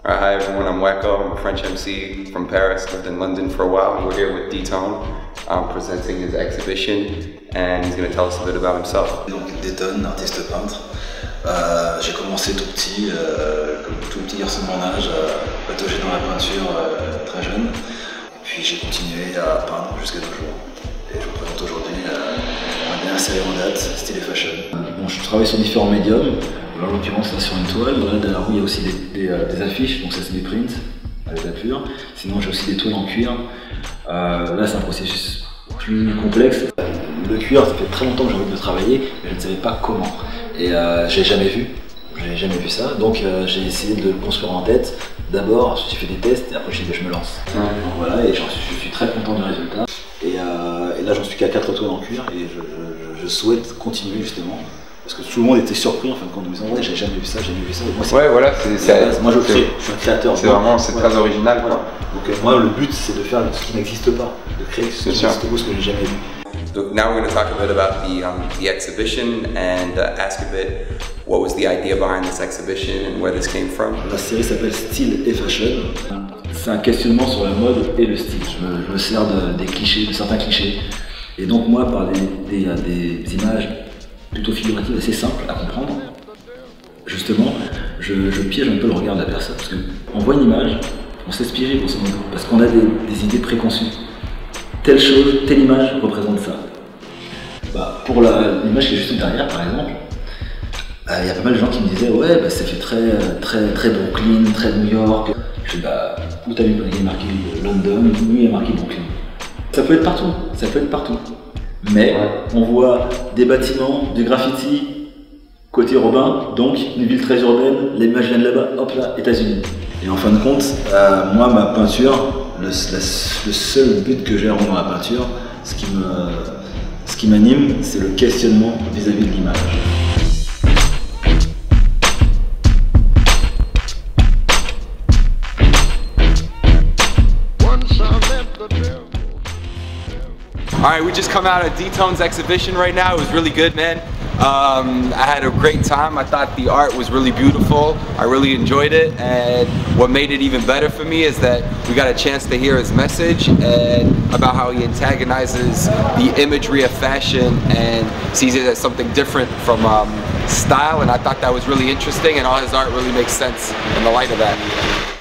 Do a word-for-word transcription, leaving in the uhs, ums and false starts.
Alright, hi everyone, I'm Wacko. I'm a French M C from Paris, lived in London for a while, and we're here with D-Tone, um, presenting his exhibition, and he's going to tell us a bit about himself. Donc D-Tone, artiste peintre. Euh, j'ai commencé tout petit, euh, comme tout petit garçon de mon âge, à patauger dans la peinture euh, très jeune. Puis j'ai continué à peindre jusqu'à nos jours. Et je vous présente aujourd'hui euh, un bien série en date, style et fashion. Bon, je travaille sur différents médiums. En l'occurrence, là sur une toile, voilà, derrière vous il y a aussi des, des, euh, des affiches, donc ça c'est des prints avec la pure. Sinon j'ai aussi des toiles en cuir. Euh, là c'est un processus plus complexe. Le cuir, ça fait très longtemps que j'ai envie de le travailler, mais je ne savais pas comment. Et euh, j'ai jamais vu, j'ai jamais vu ça, donc euh, j'ai essayé de le construire en tête. D'abord, j'ai fait des tests et après j'ai dit je me lance. Ouais. Donc voilà, et suis, je suis très content du résultat. Et, euh, et là j'en suis qu'à quatre toiles en cuir et je, je, je souhaite continuer justement. Parce que tout le monde était surpris en fin de compte, en me disant ouais j'ai jamais vu ça, j'ai jamais vu ça. Moi, ouais voilà, c'est moi je crée, je suis un créateur. C'est vraiment, c'est ouais, très original. Voilà. Donc euh, moi le but c'est de faire ce qui n'existe pas, de créer ce qui n'existe pas, ce que j'ai jamais vu. So now we're going to talk a bit about the, um, the exhibition and uh, ask a bit what was the idea behind this exhibition and where this came from. La série s'appelle Style et Fashion. C'est un questionnement sur la mode et le style. Je me, je me sers de, des clichés, de certains clichés. Et donc moi par des, des, des images plutôt figuratives assez simples à comprendre, justement, je, je piège un peu le regard de la personne. Parce qu'on voit une image, on s'inspire grosso modo, parce qu'on a des, des idées préconçues. Telle chose, telle image représente ça. Bah, pour l'image qui est juste derrière, par exemple, il euh, y a pas mal de gens qui me disaient ouais, bah, ça fait très, très, très Brooklyn, très New York. Je dis bah, où t'as vu, il y a marqué London, où il y a marqué Brooklyn. Ça peut être partout, ça peut être partout. Mais on voit des bâtiments, du graffiti, côté urbain, donc une ville très urbaine, l'image vient de là-bas, hop là, États-Unis. Et en fin de compte, euh, moi, ma peinture, le, la, le seul but que j'ai à rendre dans la peinture, ce qui me, ce qui m'anime, c'est le questionnement vis-à-vis de l'image. Alright, we just come out of D-Tone's exhibition right now. It was really good, man. Um, I had a great time. I thought the art was really beautiful. I really enjoyed it, and what made it even better for me is that we got a chance to hear his message and about how he antagonizes the imagery of fashion and sees it as something different from um, style, and I thought that was really interesting, and all his art really makes sense in the light of that.